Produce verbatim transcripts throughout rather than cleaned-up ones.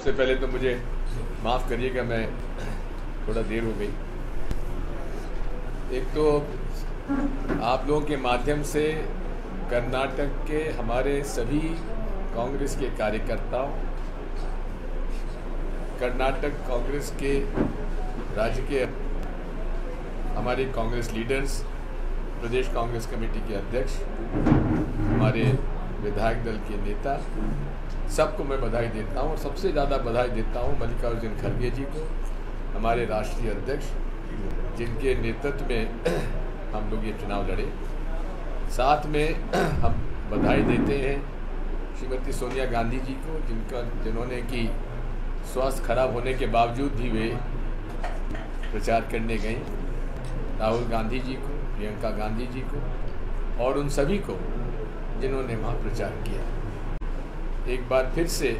सबसे पहले तो मुझे माफ़ करिएगा, मैं थोड़ा देर हो गई। एक तो आप लोगों के माध्यम से कर्नाटक के हमारे सभी कांग्रेस के कार्यकर्ताओं, कर्नाटक कांग्रेस के राज्य के हमारे कांग्रेस लीडर्स, प्रदेश कांग्रेस कमेटी के अध्यक्ष, हमारे विधायक दल के नेता, सबको मैं बधाई देता हूँ। और सबसे ज़्यादा बधाई देता हूँ मल्लिकार्जुन खड़गे जी को, हमारे राष्ट्रीय अध्यक्ष, जिनके नेतृत्व में हम लोग ये चुनाव लड़े। साथ में हम बधाई देते हैं श्रीमती सोनिया गांधी जी को, जिनका जिन्होंने कि स्वास्थ्य खराब होने के बावजूद भी वे प्रचार करने गई, राहुल गांधी जी को, प्रियंका गांधी जी को और उन सभी को जिन्होंने वहाँ प्रचार किया। एक बार फिर से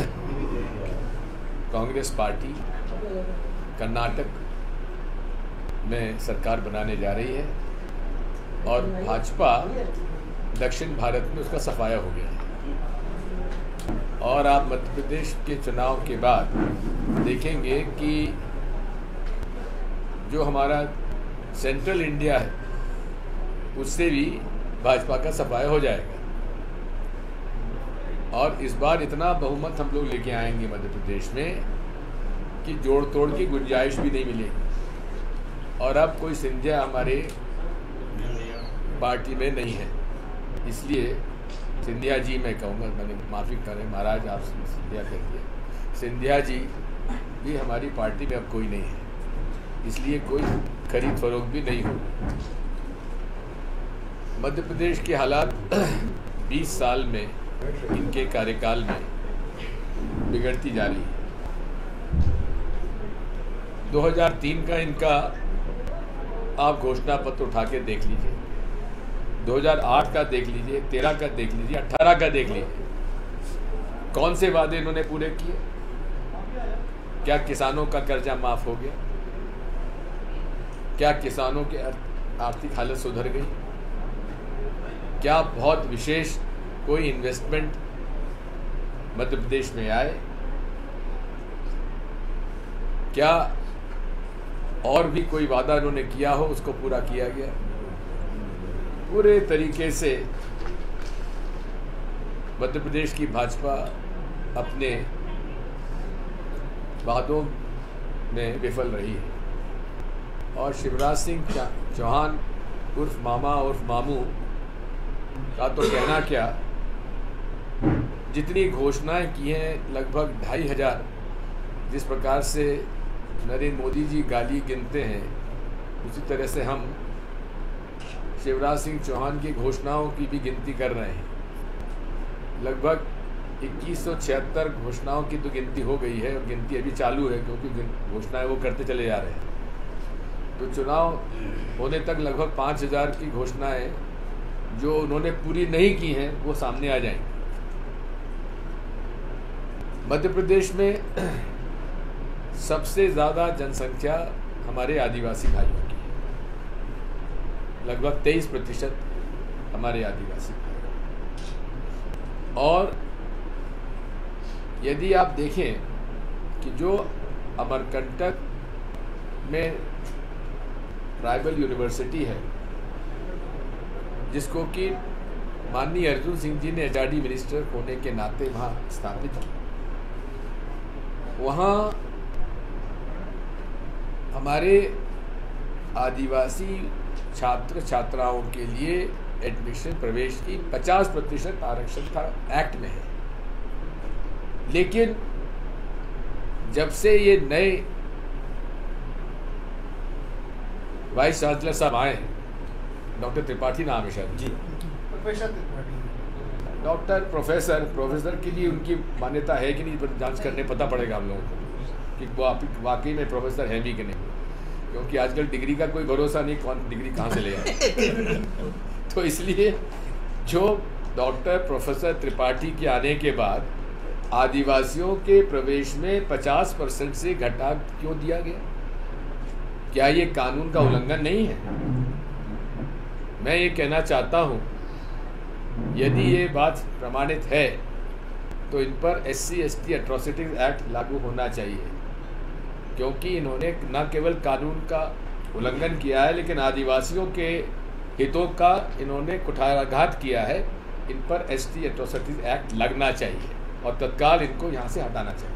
कांग्रेस पार्टी कर्नाटक में सरकार बनाने जा रही है और भाजपा दक्षिण भारत में उसका सफाया हो गया है। और आप मध्य प्रदेश के चुनाव के बाद देखेंगे कि जो हमारा सेंट्रल इंडिया है उससे भी भाजपा का सफाया हो जाएगा। और इस बार इतना बहुमत हम लोग लेके आएंगे मध्य प्रदेश में कि जोड़ तोड़ की गुंजाइश भी नहीं मिलेगी। और अब कोई सिंधिया हमारे पार्टी में नहीं है, इसलिए सिंधिया जी मैं कहूँगा, मैंने माफ़ी करें महाराज, आप सिंधिया कह दिया, सिंधिया जी भी हमारी पार्टी में अब कोई नहीं है, इसलिए कोई खरीद फरोख्त भी नहीं होगी। मध्य प्रदेश के हालात बीस साल में, इनके कार्यकाल में बिगड़ती जा रही है। दो हज़ार तीन का इनका आप घोषणा पत्र उठा के देख लीजिए, दो हज़ार आठ का देख लीजिए, तेरह का देख लीजिए, अठारह का देख लीजिए। कौन से वादे इन्होंने पूरे किए? क्या किसानों का कर्जा माफ हो गया? क्या किसानों की आर्थिक हालत सुधर गई? क्या बहुत विशेष कोई इन्वेस्टमेंट मध्य प्रदेश में आए? क्या और भी कोई वादा उन्होंने किया हो उसको पूरा किया गया? पूरे तरीके से मध्य प्रदेश की भाजपा अपने वादों में विफल रही है। और शिवराज सिंह चौहान उर्फ मामा उर्फ मामू का तो कहना क्या, जितनी घोषणाएं की हैं लगभग ढाई हजार, जिस प्रकार से नरेंद्र मोदी जी गाली गिनते हैं, उसी तरह से हम शिवराज सिंह चौहान की घोषणाओं की भी गिनती कर रहे हैं। लगभग इक्कीस सौ छिहत्तर घोषणाओं की तो गिनती हो गई है और गिनती अभी चालू है, क्योंकि घोषणाएं वो करते चले जा रहे हैं। तो चुनाव होने तक लगभग पाँच हजार की घोषणाएं जो उन्होंने पूरी नहीं की हैं वो सामने आ जाएंगी। मध्य प्रदेश में सबसे ज़्यादा जनसंख्या हमारे आदिवासी भाइयों की है, लगभग तेईस प्रतिशत हमारे आदिवासी भाई। और यदि आप देखें कि जो अमरकंटक में ट्राइबल यूनिवर्सिटी है, जिसको कि माननीय अर्जुन सिंह जी ने एच आर डी मिनिस्टर होने के नाते वहाँ स्थापित की, वहाँ हमारे आदिवासी छात्र छात्राओं के लिए एडमिशन प्रवेश की पचास प्रतिशत आरक्षण का एक्ट में है। लेकिन जब से ये नए वाइस चांसलर साहब आए हैं, डॉक्टर त्रिपाठी नाम है शायद जी, professor Tripathi, doctor professor professor के लिए उनकी मान्यता है कि नहीं, पर जांच करने पता पड़ेगा हम लोगों को कि वो वाकई में प्रोफेसर है भी कि नहीं, क्योंकि आजकल डिग्री का कोई भरोसा नहीं, कौन डिग्री कहाँ से ले आए। तो इसलिए जो डॉक्टर प्रोफेसर त्रिपाठी के आने के बाद आदिवासियों के प्रवेश में पचास परसेंट से घटा क्यों दिया गया? क्या ये कानून का उल्लंघन नहीं है? मैं ये कहना चाहता हूँ, यदि ये बात प्रमाणित है तो इन पर S C S T atrocities act लागू होना चाहिए, क्योंकि इन्होंने न केवल कानून का उल्लंघन किया है लेकिन आदिवासियों के हितों का इन्होंने कुठाराघात किया है। इन पर एस टी एट्रोसिटीज एक्ट लगना चाहिए और तत्काल इनको यहाँ से हटाना चाहिए।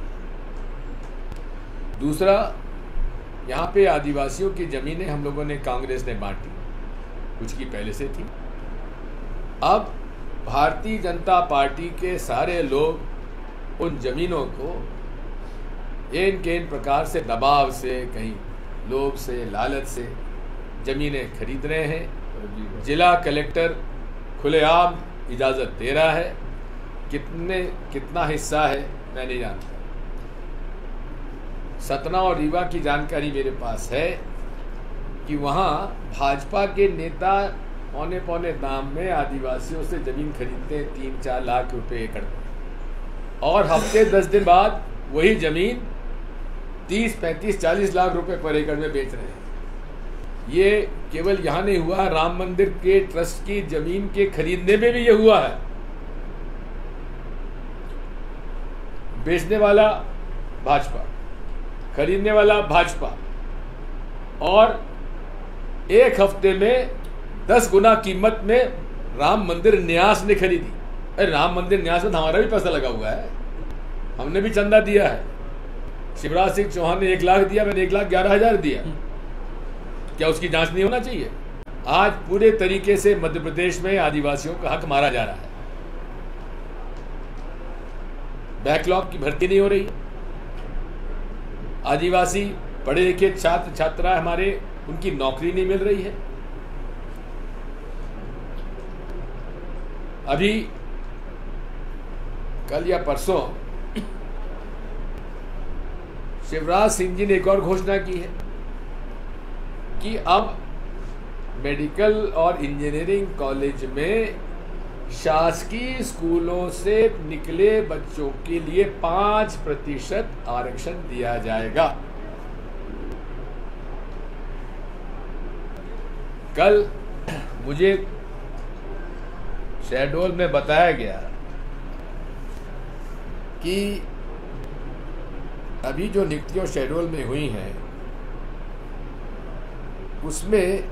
दूसरा, यहाँ पे आदिवासियों की ज़मीनें हम लोगों ने, कांग्रेस ने बांटी, कुछ की पहले से थी। अब भारतीय जनता पार्टी के सारे लोग उन ज़मीनों को इन के इन प्रकार से दबाव से, कहीं लोभ से, लालच से ज़मीनें खरीद रहे हैं। जिला कलेक्टर खुलेआम इजाज़त दे रहा है। कितने कितना हिस्सा है मैं नहीं जानता। सतना और रीवा की जानकारी मेरे पास है कि वहाँ भाजपा के नेता पौने पौने दाम में आदिवासियों से ज़मीन खरीदते हैं, तीन चार लाख रुपए एकड़, और हफ्ते दस दिन बाद वही ज़मीन तीस पैंतीस चालीस लाख रुपए पर एकड़ में बेच रहे हैं। ये केवल यहाँ नहीं हुआ, राम मंदिर के ट्रस्ट की ज़मीन के खरीदने में भी ये हुआ है। बेचने वाला भाजपा, खरीदने वाला भाजपा, और एक हफ्ते में दस गुना कीमत में राम मंदिर न्यास ने खरीदी। अरे राम मंदिर न्यास में हमारा भी पैसा लगा हुआ है, हमने भी चंदा दिया है। शिवराज सिंह चौहान ने एक लाख दिया, मैंने एक लाख ग्यारह हजार दिया। क्या उसकी जांच नहीं होना चाहिए? आज पूरे तरीके से मध्य प्रदेश में आदिवासियों का हक मारा जा रहा है। बैकलॉग की भर्ती नहीं हो रही, आदिवासी पढ़े लिखे छात्र छात्रा हमारे, उनकी नौकरी नहीं मिल रही है। अभी कल या परसों शिवराज सिंह जी ने एक और घोषणा की है कि अब मेडिकल और इंजीनियरिंग कॉलेज में शासकीय स्कूलों से निकले बच्चों के लिए पांच प्रतिशत आरक्षण दिया जाएगा। कल मुझे शहडोल में बताया गया कि अभी जो नियुक्तियां शहडोल में हुई हैं उसमें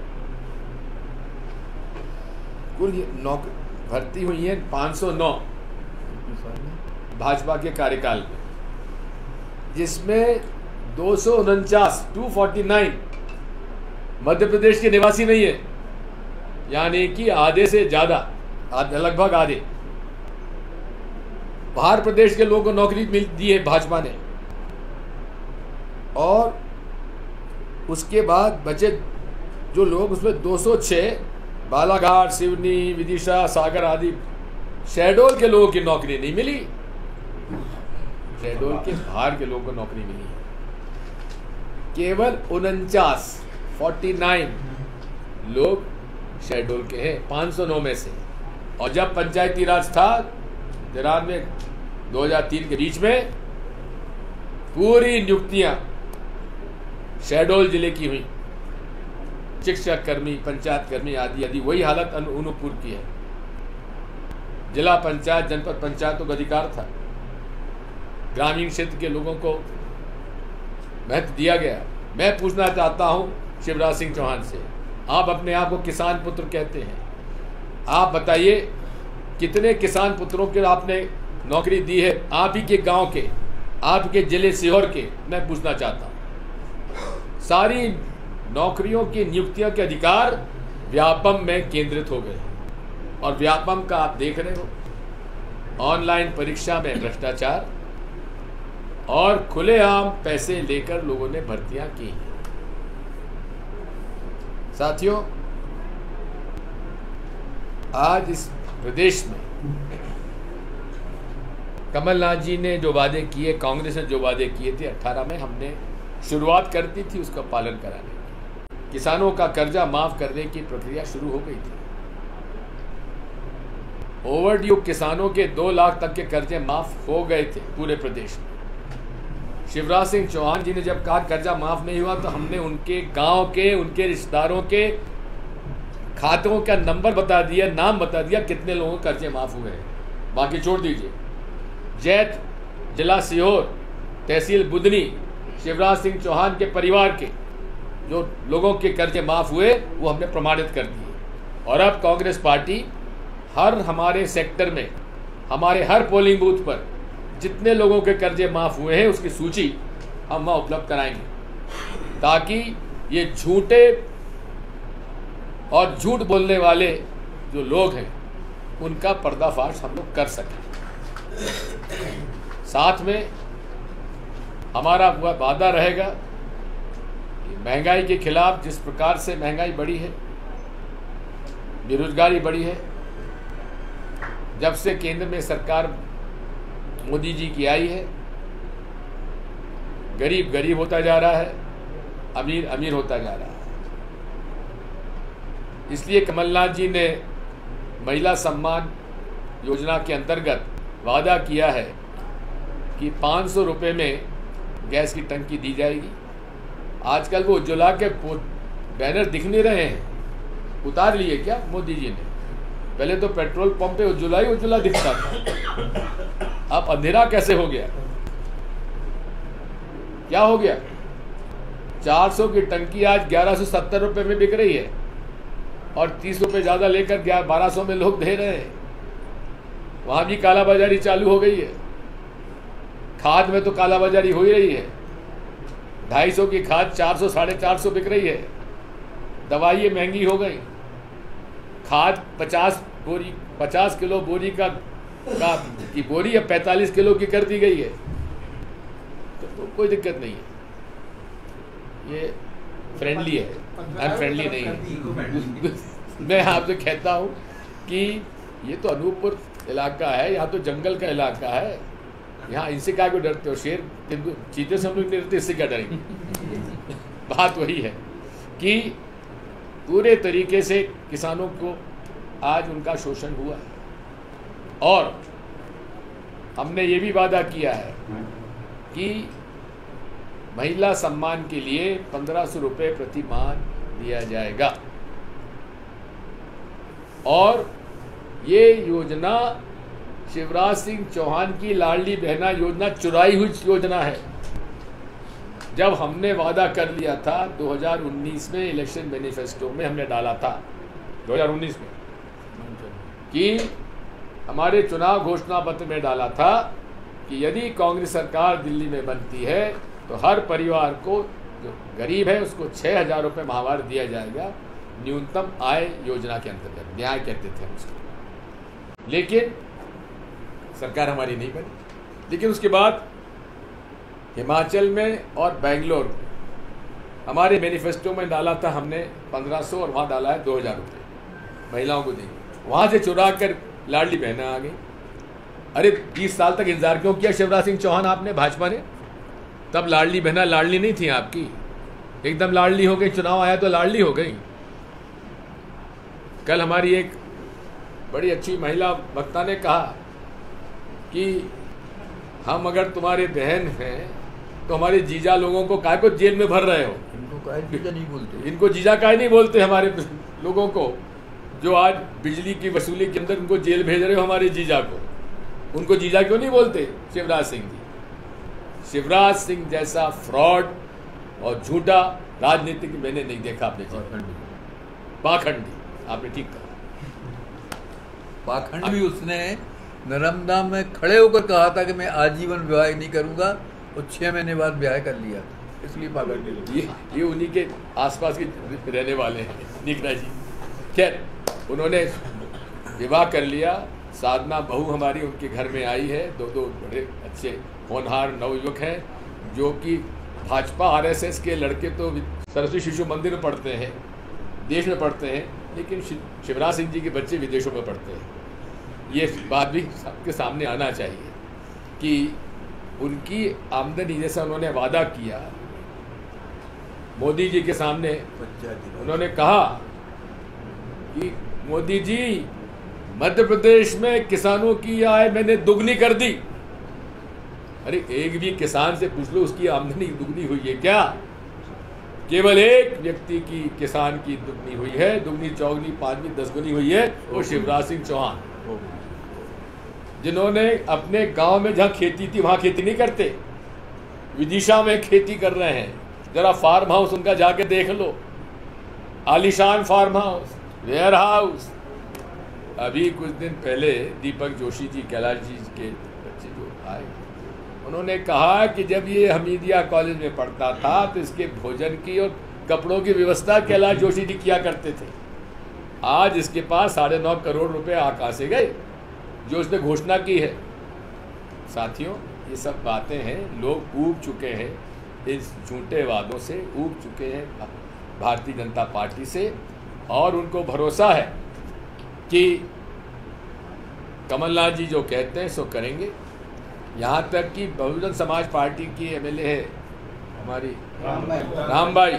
कुल नौकरी भर्ती हुई है पाँच सौ नौ भाजपा के कार्यकाल में, जिसमें दो सौ उनचास two forty nine Madhya Pradesh के निवासी नहीं है, यानी कि आधे से ज्यादा, लगभग आधे बाहर प्रदेश के लोगों को नौकरी मिल दी है भाजपा ने। और उसके बाद बचे जो लोग, उसमें दो सौ छह बालाघाट, सिवनी, विदिशा, सागर आदि शहडोल के लोगों की नौकरी नहीं मिली, शहडोल के बाहर के लोगों को नौकरी मिली। केवल उनचास फोर्टी नाइन लोग शहडोल के हैं पाँच सौ नौ में से। और जब पंचायती राज था तिरानवे दो हजार तीन के बीच में, पूरी नियुक्तियां शहडोल जिले की हुई, शिक्षक कर्मी, पंचायत कर्मी आदि आदि। वही हालत अनूपपुर की है। जिला पंचायत, जनपद पंचायतों का अधिकार था, ग्रामीण क्षेत्र के लोगों को महत्व दिया गया। मैं पूछना चाहता हूं शिवराज सिंह चौहान से, आप अपने आप को किसान पुत्र कहते हैं, आप बताइए कितने किसान पुत्रों के आपने नौकरी दी है? आप ही के गांव के, आपके जिले सीहोर के, मैं पूछना चाहता हूं। सारी नौकरियों की नियुक्तियों के अधिकार व्यापम में केंद्रित हो गए, और व्यापम का आप देख रहे हो, ऑनलाइन परीक्षा में भ्रष्टाचार और खुलेआम पैसे लेकर लोगों ने भर्तियां की। साथियों, आज इस प्रदेश में कमलनाथ जी ने जो वादे किए, कांग्रेस ने जो वादे किए थे अठारह में, हमने शुरुआत कर दी थी उसका पालन कराने की। किसानों का कर्जा माफ करने की प्रक्रिया शुरू हो गई थी। ओवरड्यू किसानों के दो लाख तक के कर्जे माफ हो गए थे पूरे प्रदेश में। शिवराज सिंह चौहान जी ने जब कहा कर्जा माफ नहीं हुआ, तो हमने उनके गांव के, उनके रिश्तेदारों के खातों का नंबर बता दिया, नाम बता दिया, कितने लोगों के कर्जे माफ हुए हैं। बाकी छोड़ दीजिए, जैत जिला सीहोर तहसील बुधनी शिवराज सिंह चौहान के परिवार के जो लोगों के कर्जे माफ़ हुए वो हमने प्रमाणित कर दिए। और अब कांग्रेस पार्टी हर हमारे सेक्टर में हमारे हर पोलिंग बूथ पर जितने लोगों के कर्जे माफ़ हुए हैं उसकी सूची हम वहाँ उपलब्ध कराएंगे, ताकि ये झूठे और झूठ बोलने वाले जो लोग हैं उनका पर्दाफाश हम लोग कर सकें। साथ में हमारा वादा रहेगा कि महंगाई के खिलाफ जिस प्रकार से महंगाई बढ़ी है, बेरोजगारी बढ़ी है, जब से केंद्र में सरकार मोदी जी की आई है, गरीब गरीब होता जा रहा है, अमीर अमीर होता जा रहा है। इसलिए कमलनाथ जी ने महिला सम्मान योजना के अंतर्गत वादा किया है कि पाँच सौ रुपये में गैस की टंकी दी जाएगी। आजकल वो उज्ज्वला के बैनर दिख नहीं रहे हैं, उतार लिए क्या मोदी जी ने? पहले तो पेट्रोल पंप पे उज्ज्वला ही उज्ज्वला दिखता था, अब अंधेरा कैसे हो गया? क्या हो गया? चार सौ की टंकी आज ग्यारह सौ सत्तर रुपये में बिक रही है और तीस रुपये ज़्यादा लेकर बारह सौ में लोग दे रहे हैं। वहाँ भी कालाबाजारी चालू हो गई है। खाद में तो कालाबाजारी हो ही रही है। ढाई सौ की खाद चार सौ साढ़े चार सौ बिक रही है। दवाइयाँ महंगी हो गई। खाद पचास बोरी पचास किलो बोरी का, का की बोरी अब पैंतालीस किलो की कर दी गई है। तो, तो कोई दिक्कत नहीं है, ये फ्रेंडली है, अनफ्रेंडली नहीं है। मैं आपसे कहता हूँ कि ये तो अनूपपुर इलाका है, यहाँ तो जंगल का इलाका है। यहाँ इनसे क्या को डरते हो? शेर चीते से हम लोग नहीं डरते, इससे क्या डरेंगे? बात वही है कि पूरे तरीके से किसानों को आज उनका शोषण हुआ है। और हमने ये भी वादा किया है कि महिला सम्मान के लिए पंद्रह सौ रुपये प्रति माह दिया जाएगा। और ये योजना शिवराज सिंह चौहान की लाडली बहना योजना चुराई हुई योजना है। जब हमने वादा कर लिया था दो हज़ार उन्नीस में, इलेक्शन मैनिफेस्टो में हमने डाला था दो हज़ार उन्नीस में कि हमारे चुनाव घोषणा पत्र में डाला था कि यदि कांग्रेस सरकार दिल्ली में बनती है तो हर परिवार को जो गरीब है उसको छः हज़ार रुपये माहवार दिया जाएगा, न्यूनतम आय योजना के अंतर्गत, न्याय कहते थे उसको। लेकिन सरकार हमारी नहीं बनी। लेकिन उसके बाद हिमाचल में और बेंगलोर में हमारे मैनिफेस्टो में डाला था हमने पंद्रह सौ और वहाँ डाला है दो हज़ार रुपये महिलाओं को देंगे। वहाँ से चुरा कर लाडली बहना आ गई। अरे बीस साल तक इंतजार क्यों किया शिवराज सिंह चौहान आपने, भाजपा ने? तब लाडली बहना लाडली नहीं थी आपकी, एकदम लाडली हो गई। चुनाव आया तो लाडली हो गई। कल हमारी एक बड़ी अच्छी महिला वक्ता ने कहा कि हम अगर तुम्हारे बहन हैं तो हमारे जीजा लोगों को काहे को जेल में भर रहे हो? इनको काहे जीजा नहीं बोलते, इनको जीजा काहे नहीं बोलते हमारे लोगों को, जो आज बिजली की वसूली के अंदर उनको जेल भेज रहे हो हमारे जीजा को, उनको जीजा क्यों नहीं बोलते? शिवराज सिंह जी, शिवराज सिंह जैसा फ्रॉड और झूठा राजनीतिक मैंने नहीं देखा अपने जीवन में। पाखंडी, आपने ठीक कहा। पाखंड भी उसने नर्मदा में खड़े होकर कहा था कि मैं आजीवन विवाह नहीं करूंगा, और छह महीने बाद ब्याह कर लिया, इसलिए पाखंड। ये ये उन्हीं के आसपास के रहने वाले हैं निकरा जी। खैर, उन्होंने विवाह कर लिया। साधना बहू हमारी उनके घर में आई है। दो दो बड़े अच्छे होनहार नवयुवक हैं जो कि भाजपा आरएसएस के लड़के तो सरस्वती शिशु मंदिर में पढ़ते हैं, देश में पढ़ते हैं, लेकिन शिवराज सिंह जी के बच्चे विदेशों में पढ़ते हैं। ये बात भी सबके सामने आना चाहिए कि उनकी आमदनी, जैसा उन्होंने वादा किया मोदी जी के सामने, उन्होंने कहा कि मोदी जी मध्य प्रदेश में किसानों की आय मैंने दुगनी कर दी। अरे एक भी किसान से पूछ लो उसकी आमदनी दुगनी हुई है क्या? केवल एक व्यक्ति की किसान की दुगनी हुई है, दुगनी चौगनी पांचवी दसगुनी हुई है, वो शिवराज सिंह चौहान। जिन्होंने अपने गांव में जहां खेती थी वहां खेती नहीं करते, विदिशा में खेती कर रहे हैं। जरा फार्म हाउस उनका जाके देख लो, आलीशान फार्म हाउस, वेयर हाउस। अभी कुछ दिन पहले दीपक जोशी जी, कैलाश जी के बच्चे जो आए, उन्होंने कहा कि जब ये हमीदिया कॉलेज में पढ़ता था तो इसके भोजन की और कपड़ों की व्यवस्था कैलाश जोशी जी किया करते थे। आज इसके पास साढ़े नौ करोड़ रुपए आकाश से गए जो उसने घोषणा की है। साथियों, ये सब बातें हैं, लोग ऊब चुके हैं इस झूठे वादों से, ऊब चुके हैं भारतीय जनता पार्टी से, और उनको भरोसा है कि कमलनाथ जी जो कहते हैं सो करेंगे। यहाँ तक कि बहुजन समाज पार्टी की एमएलए है हमारी राम भाई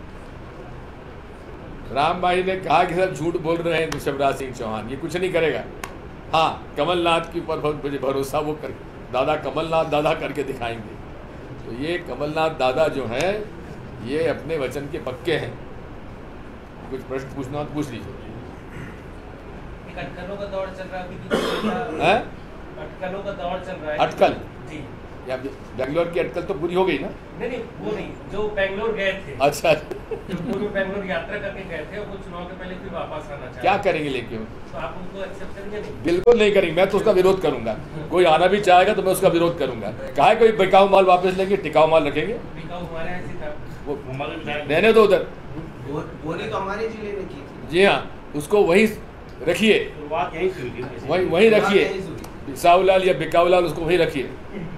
राम भाई ने कहा कि सब झूठ बोल रहे हैं शिवराज सिंह चौहान, ये कुछ नहीं करेगा। हाँ, कमलनाथ के ऊपर बहुत मुझे भरोसा, वो कर दादा कमलनाथ दादा करके दिखाएंगे। तो ये कमलनाथ दादा जो हैं ये अपने वचन के पक्के हैं। कुछ प्रश्न पूछना हो तो पूछ लीजिए। अटकलों का दौर चल रहा है, अटकलों का दौर चल रहा है। अटकल जी, या बेंगलोर की अटकल तो पूरी हो गई ना? नहीं नहीं, वो नहीं, जो बेंगलोर गए थे। अच्छा, जो पूर्व बेंगलोर यात्रा करके गए थे और वो चुनाव के पहले फिर वापस आना चाहते, क्या करेंगे लेके? तो आप उनको एक्सेप्ट करेंगे? नहीं, बिल्कुल नहीं करेंगे। मैं तो उसका विरोध करूंगा। कोई आना भी चाहेगा तो मैं उसका विरोध करूंगा। कहा है कोई बिकाऊ माल वापस लेंगे, टिकाऊ माल रखेंगे। बिकाऊ हमारे यहाँ से था, वो रहने दो उधर। बोनी तो हमारे जिले में की थी। जी हाँ, उसको वही रखिए, वही वही रखिए। बिसाऊलाल या बिकाऊलाल उसको वही रखिए।